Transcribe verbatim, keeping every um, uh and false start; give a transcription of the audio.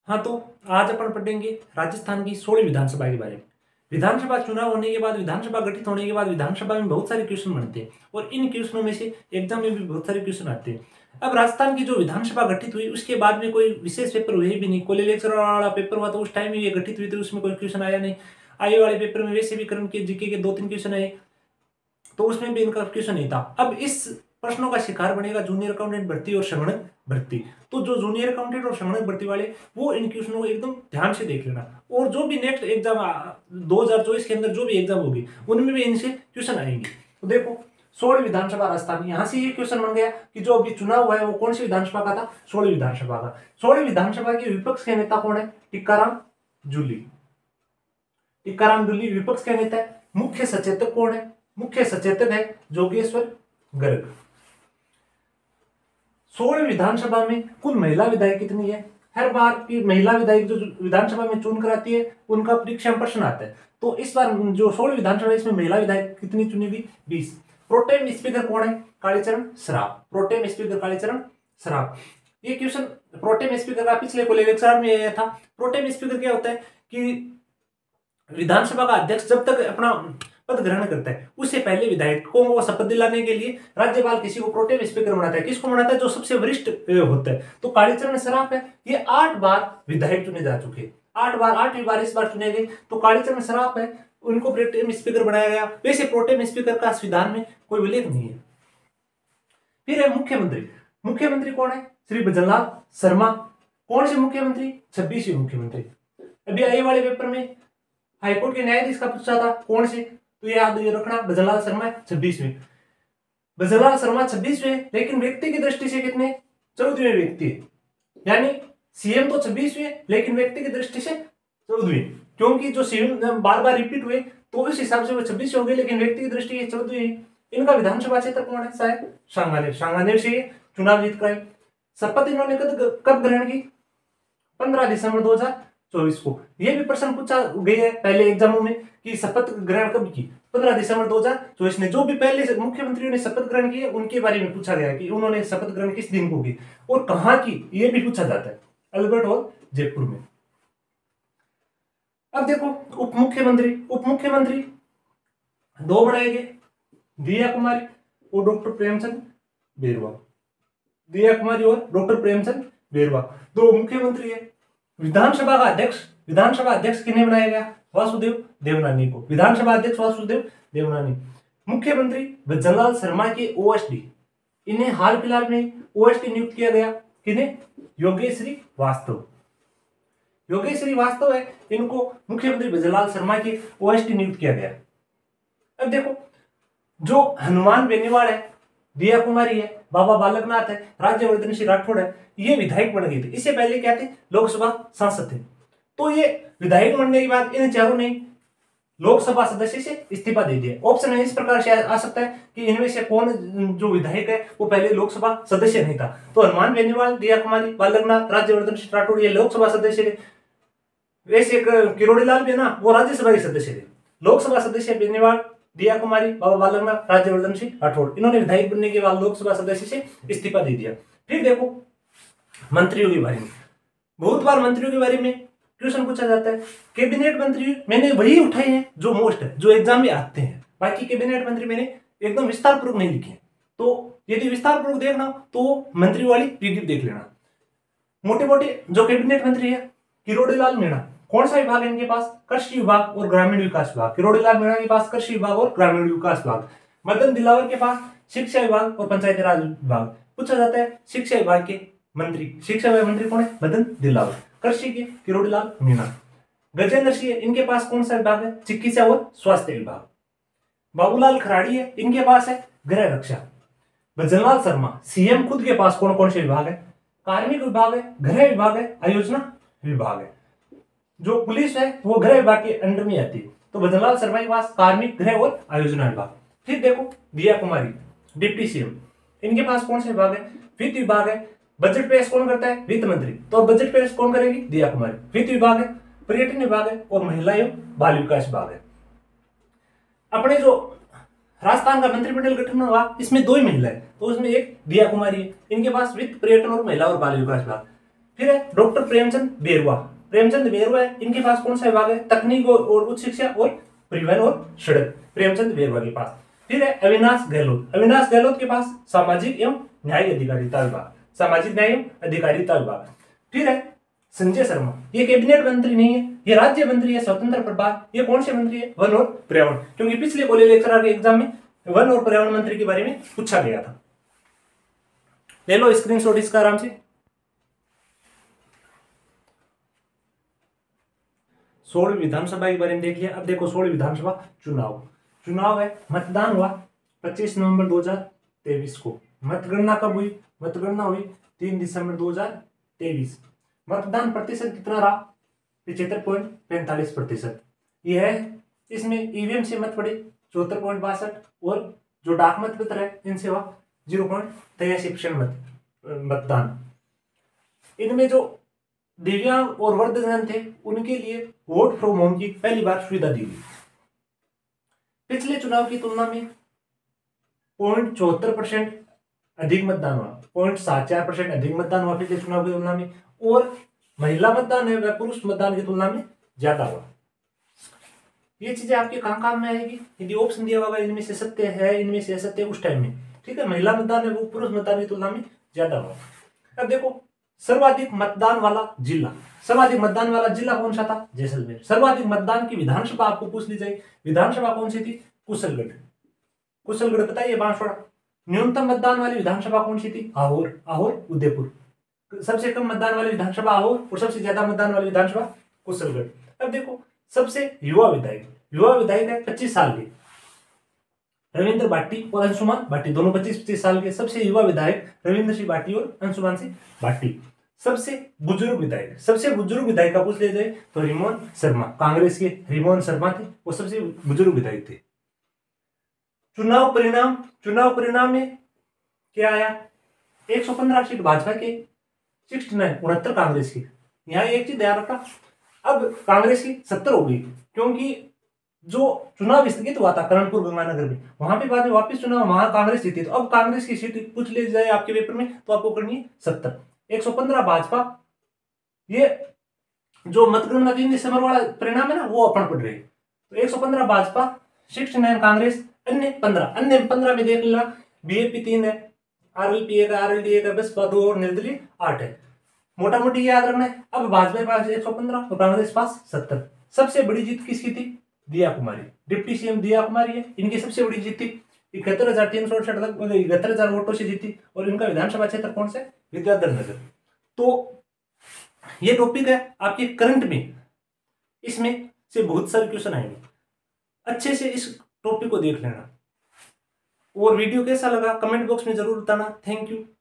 हाँ, तो आज अपन पढ़ेंगे राजस्थान की सोलह विधानसभा के बारे में। विधानसभा चुनाव होने के बाद, विधानसभा गठित होने के बाद विधानसभा में बहुत सारे क्वेश्चन बनते हैं और इन क्वेश्चनों में से एग्जाम में भी बहुत सारे क्वेश्चन आते हैं। अब राजस्थान की जो विधानसभा गठित हुई उसके बाद में कोई विशेष पेपर हुए भी नहीं। कोई लेक्चर वाला पेपर हुआ तो उस टाइम में ये गठित हुई थी, उसमें कोई क्वेश्चन आया नहीं। आए वाले पेपर में वैसे भी करंट के जीके के दो तीन क्वेश्चन आए तो उसमें भी इनका क्वेश्चन नहीं था। अब इस प्रश्नों का शिकार बनेगा जूनियर अकाउंटेंट भर्ती और संगणक भर्ती। तो जो जूनियर अकाउंटेंट और संगणक भर्ती वाले वो इन क्वेश्चनों को एकदम ध्यान से देख लेना, और जो भी नेक्स्ट एग्जाम दो हजार चौबीस के अंदर जो भी एग्जाम होगी उनमें भी इनसे क्वेश्चन आएंगे। तो देखो, सोलह विधानसभा राजस्थान, यहाँ से ये क्वेश्चन बन गया कि जो अभी चुनाव हुआ है वो कौन सी विधानसभा का था? सोलह विधानसभा का। सोलह विधानसभा के विपक्ष के नेता कौन है? टीकाराम जूली। टीकाराम जूली विपक्ष के नेता है। मुख्य सचेतक कौन है? मुख्य सचेतक है जोगेश्वर गर्ग। सोलह विधानसभा में कुल महिला विधायक कितनी है? हर बार की महिला विधायक जो विधानसभा में चुन कर आती है उनका परीक्षा में प्रश्न आता है। तो इस बार जो सोलह विधानसभा इसमें महिला विधायक कितनी चुनी गई? बीस। प्रोटेम स्पीकर कौन है? कालीचरण सराफ। Pro tem speaker Kalicharan Saraf. ये क्वेश्चन प्रोटेम स्पीकर का पिछले को लेक्चर में आया था। प्रोटेम स्पीकर क्या होता है कि विधानसभा का अध्यक्ष जब तक अपना पद ग्रहण करता है उससे पहले विधायकों को शपथ दिलाने के लिए राज्यपाल किसी को प्रोटेम स्पीकर बनाता है। किसको बनाता है? जो सबसे वरिष्ठ होता है। तो कालीचरण सराफ है, ये आठ बार विधायक चुने जा चुके हैं। आठ बार आठवीं बार इस बार चुने गए। तो कालीचरण सराफ है, उनको प्रोटेम स्पीकर बनाया गया। वैसे प्रोटेम स्पीकर का संविधान में कोई उल्लेख नहीं है। फिर है मुख्यमंत्री। मुख्यमंत्री कौन है? श्री भजनलाल शर्मा। कौन से मुख्यमंत्री? छब्बीसवें मुख्यमंत्री। अभी आए वाले पेपर में हाईकोर्ट के न्यायाधीश का पूछा था कौन से, तो याद रखना भजनलाल शर्मा छब्बीसवें। भजनलाल शर्मा छब्बीसवें, लेकिन व्यक्ति की दृष्टि से कितने? चौदहवें व्यक्ति है। यानी सीएम तो छब्बीसवें लेकिन व्यक्ति की दृष्टि से चौदहवें, क्योंकि जो सीएम बार बार रिपीट हुए तो उस हिसाब से वो छब्बीस हो गए, लेकिन व्यक्ति की दृष्टि से चौदहवें। इनका विधानसभा क्षेत्र कौन है? शायद सांगानेर। सांगानेर से चुनाव जीत कर। शपथ इन्होंने कब ग्रहण की? पंद्रह दिसंबर दो हजार चौबीस को। यह भी प्रश्न पूछा गया है पहले एग्जामों में कि शपथ ग्रहण कब की? पंद्रह दिसंबर दो हजार चौबीस ने। जो भी पहले मुख्यमंत्रियों ने शपथ ग्रहण की है उनके बारे में पूछा गया है कि उन्होंने शपथ ग्रहण किस दिन को की और कहां की, यह भी पूछा जाता है। अल्बर्ट हॉल जयपुर में। अब देखो, उप मुख्यमंत्री उप मुख्यमंत्री दो बनाए गए, दिया कुमारी और डॉक्टर प्रेमचंद बेरवा। दिया कुमारी और डॉक्टर प्रेमचंद बेरवा दो मुख्यमंत्री है। विधानसभा का अध्यक्ष विधानसभा अध्यक्ष किन्हें बनाया गया? वासुदेव देवनानी को। विधानसभा अध्यक्ष वासुदेव देवनानी। मुख्यमंत्री भजनलाल शर्मा के ओएसडी, इन्हें हाल फिलहाल में ओएसडी नियुक्त किया गया। किन्हें? योगेश वास्तव। योगेश वास्तव है, इनको मुख्यमंत्री भजनलाल शर्मा के ओएसडी नियुक्त किया गया। अब देखो, जो हनुमान बेनीवाल है, दिया कुमारी है, बाबा बालकनाथ है, राज्यवर्धन सिंह राठौड़ है, ये विधायक बन गए थे। इससे पहले क्या थे? लोकसभा सांसद थे। तो ये विधायक बनने के बाद इन चारों ने लोकसभा सदस्य से इस्तीफा दे दिया। ऑप्शन है इस प्रकार से आ सकता है कि इनमें से कौन जो विधायक है वो पहले लोकसभा सदस्य नहीं था। तो हनुमान बेनीवाल, दिया कुमारी, बालकनाथ, राज्यवर्धन सिंह राठौड़ ये लोकसभा सदस्य थे। वैसे किरोड़ीलाल भी है ना, वो राज्यसभा के सदस्य थे। लोकसभा सदस्य बेनीवाल, दिया कुमारी, बाबा बालकनाथ, राज्यवर्धन सिंह राठौड़, इन्होंने विधायक बनने के बाद लोकसभा सदस्य से इस्तीफा दे दिया। फिर देखो मंत्रियों के बारे में। बहुत बार मंत्रियों के बारे में क्वेश्चन पूछा जाता है। कैबिनेट मंत्री मैंने वही उठाए हैं जो मोस्ट है, जो एग्जाम में आते हैं। बाकी कैबिनेट मंत्री मैंने एकदम विस्तार पूर्वक नहीं लिखे। तो यदि विस्तार पूर्वक देखना हो तो मंत्री वाली पीडीएफ देख लेना। मोटे मोटे जो कैबिनेट मंत्री है, किरोड़ीलाल मीणा। कौन सा विभाग है इनके पास? कृषि विभाग और ग्रामीण विकास विभाग। किरोड़ीलाल मीणा के पास कृषि विभाग और ग्रामीण विकास विभाग। मदन दिलावर के पास शिक्षा विभाग और पंचायती राज विभाग। पूछा जाता है शिक्षा विभाग के मंत्री, शिक्षा विभाग मंत्री कौन है? मदन दिलावर। कृषि के किरोड़ीलाल मीणा। गजेंद्र सिंह, इनके पास कौन सा विभाग है? चिकित्सा और स्वास्थ्य विभाग। बाबूलाल खराड़ी है, इनके पास है गृह रक्षा। भजनलाल शर्मा, सीएम खुद के पास कौन कौन से विभाग है? कार्मिक विभाग है, गृह विभाग है, आयोजना विभाग है। जो पुलिस है वो गृह विभाग के अंडर में आती है। तो भजनलाल शर्मा के पास कार्मिक, गृह और आयोजना विभाग। फिर देखो दिया कुमारी, डिप्टी सीएम, इनके पास कौन से विभाग है? वित्त विभाग है। बजट पेश कौन करता है? वित्त मंत्री। तो बजट पेश कौन करेगी? दिया कुमारी। वित्त विभाग है, पर्यटन विभाग है और महिला एवं बाल विकास विभाग है। अपने जो राजस्थान का मंत्रिमंडल गठन हुआ इसमें दो ही महिला है, तो उसमें एक दिया कुमारी है, इनके पास वित्त, पर्यटन और महिला और बाल विकास विभाग। फिर है डॉक्टर प्रेमचंद बेरुआ। प्रेमचंद बेरुआ है, इनके पास कौन सा विभाग है? तकनीक और, और उच्च शिक्षा और परिवहन और सड़क, प्रेमचंद बेरुआ के पास। फिर है अविनाश गहलोत। अविनाश गहलोत के पास सामाजिक एवं न्याय अधिकारिता विभाग, सामाजिक न्याय एवं अधिकारिता विभाग। फिर है संजय शर्मा, ये कैबिनेट मंत्री नहीं है, ये राज्य मंत्री है, स्वतंत्र प्रभार। ये कौन से मंत्री है? वन और पर्यावरण, क्योंकि पिछले कॉलेज लेक्चरर के एग्जाम में वन और पर्यावरण मंत्री के बारे में पूछा गया था। ले लो स्क्रीनशॉट इसका आराम से। सोलहवीं विधानसभा के बारे में देख लिया। अब देखो सोलहवीं विधानसभा चुनाव, चुनाव है, मतदान हुआ पच्चीस नवंबर दो हजार तेईस को। मतगणना कब हुई? मतगणना हुई तीन दिसंबर दो हजार तेईस। मतदान प्रतिशत कितना रहा? पिछहत्तर पॉइंट पैंतालीस प्रतिशत। यह है, इसमें ईवीएम से मत पड़े चौहत्तर पॉइंट बासठ, और जो डाक मत पत्र है इनसे हुआ जीरो पॉइंट तिरासी प्रतिशत मत मतदान। इनमें जो दिव्यांग और वृद्धजन थे उनके लिए वोट फ्रॉम होम की पहली बार सुविधा दी गई। पिछले चुनाव की तुलना में पॉइंट चौहत्तर परसेंट अधिक मतदान हुआ, पॉइंट सात चार परसेंट अधिक मतदान हुआ पिछले चुनाव की तुलना में, और महिला मतदान है वह पुरुष मतदान की तुलना में ज्यादा हुआ। ये चीजें आपके काम काम में आएगी। यदि ऑप्शन दिया होगा इनमें से सत्य है, इनमें से असत्य उस टाइम में, ठीक है। महिला मतदान है वो पुरुष मतदान की तुलना में ज्यादा हुआ। अब देखो सर्वाधिक मतदान वाला जिला, सर्वाधिक मतदान वाला जिला कौन सा था? जैसलमेर। सर्वाधिक मतदान की विधानसभा आपको पूछ ली जाए, विधानसभा कौन सी थी? कुशलगढ़। कुशलगढ़ पता है, ये बांसवाड़ा। न्यूनतम मतदान वाली विधानसभा कौन सी थी? आहोर। आहोर उदयपुर। सबसे कम मतदान वाली विधानसभा आहोर और सबसे ज्यादा मतदान वाली विधानसभा कुशलगढ़। अब देखो सबसे युवा विधायक, युवा विधायक है पच्चीस साल के रविंद्र भाटी और अंशुमान भाटी, दोनों पच्चीस पच्चीस साल के। सबसे युवा विधायक रविंद्र सिंह भाटी और अंशुमान सिंह भाटी। सबसे बुजुर्ग विधायक, सबसे बुजुर्ग विधायक का पूछ लिया जाए तो रिमोन शर्मा, कांग्रेस के रिमोन शर्मा थे, वो सबसे बुजुर्ग विधायक थे। चुनाव परिणाम, चुनाव परिणाम में क्या आया? एक सौ पंद्रह सीट भाजपा के, सिक्सटी नाइन उनहत्तर कांग्रेस की। यहाँ एक चीज ध्यान रखा, अब कांग्रेस की सत्तर हो गई, क्योंकि जो चुनाव स्थगित हुआ था करणपुर गंगानगर में, वहां पे बाद में वापस चुनाव, वहां कांग्रेस जीती। तो अब कांग्रेस की सीट पूछ ले जाए आपके पेपर में तो आपको करनी है सत्तर। एक सौ पंद्रह भाजपा, ये जो मतगणना तीन दिसंबर वाला परिणाम है ना वो अपन पढ़ रहे हैं। तो एक सौ पंद्रह भाजपा, सिक्सटी नाइन कांग्रेस, अन्य पंद्रह, अन्य पंद्रह में देख लेना बीएपी तीन है, आरएलपी एक है, आरएलडी एक है, बस दो और निर्दलीय आठ है। मोटा मोटी याद रखना है। अब भाजपा के पास एक सौ पंद्रह और कांग्रेस पास सत्तर। सबसे बड़ी जीत किसकी थी? दिया कुमारी, डिप्टी सीएम दिया कुमारी है, इनकी सबसे बड़ी जीत थी। इकहत्तर हजार तीन सौ अड़सठ तक इकहत्तर हजार वोटों से जीती, और इनका विधानसभा क्षेत्र कौन सा? विद्याधर नगर। तो ये टॉपिक है आपके करंट में, इसमें से बहुत सारे क्वेश्चन आएंगे, अच्छे से इस टॉपिक को देख लेना। और वीडियो कैसा लगा कमेंट बॉक्स में जरूर बताना। Thank you.